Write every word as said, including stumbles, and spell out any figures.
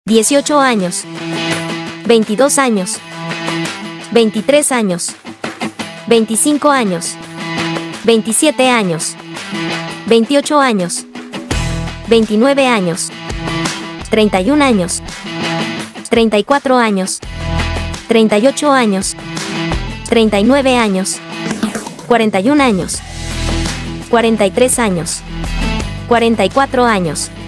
dieciocho años, veintidós años, veintitrés años, veinticinco años, veintisiete años, veintiocho años, veintinueve años, treinta y un años, treinta y cuatro años, treinta y ocho años, treinta y nueve años, cuarenta y un años, cuarenta y tres años, cuarenta y cuatro años.